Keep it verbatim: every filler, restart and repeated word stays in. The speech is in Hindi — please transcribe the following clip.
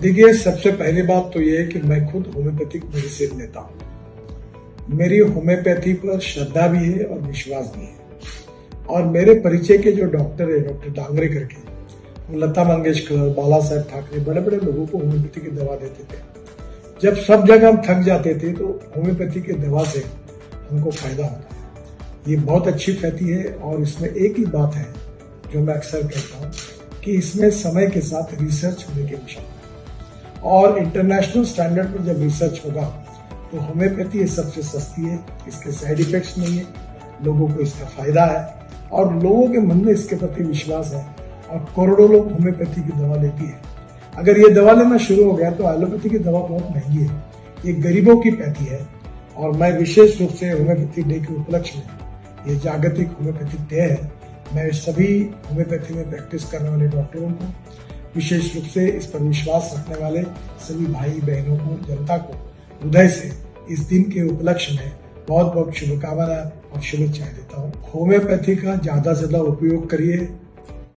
देखिए, सबसे पहली बात तो ये है कि मैं खुद होम्योपैथिक मेडिसिन लेता हूँ। मेरी होम्योपैथी पर श्रद्धा भी है और विश्वास भी है। और मेरे परिचय के जो डॉक्टर है, डॉक्टर डांगरे करके, वो लता मंगेशकर, बाला साहेब ठाकरे, बड़े बड़े लोगों को होम्योपैथी की दवा देते थे। जब सब जगह हम थक जाते थे तो होम्योपैथी की दवा से हमको फायदा होता है। ये बहुत अच्छी फैती है और इसमें एक ही बात है जो मैं अक्सर कहता हूँ कि इसमें समय के साथ रिसर्च होने की आवश्यकता है। और इंटरनेशनल स्टैंडर्ड पर जब रिसर्च होगा तो होम्योपैथी सबसे सस्ती है, इसके साइड इफेक्ट्स नहीं है, लोगों को इसका फायदा है और लोगों के मन में इसके प्रति विश्वास है और करोड़ों लोग होम्योपैथी की दवा लेती है। अगर ये दवा लेना शुरू हो गया तो एलोपैथी की दवा बहुत महंगी है, ये गरीबों की पैथी है। और मैं विशेष रूप से होम्योपैथी डे के उपलक्ष्य में, ये जागतिक होम्योपैथिक डे है, मैं सभी होम्योपैथी में प्रैक्टिस करने वाले डॉक्टरों को, विशेष रूप से इस पर विश्वास रखने वाले सभी भाई बहनों को, जनता को हृदय से इस दिन के उपलक्ष्य में बहुत बहुत शुभकामनाएं और शुभेच्छाएं देता हूँ। होम्योपैथी का ज्यादा से ज्यादा उपयोग करिए।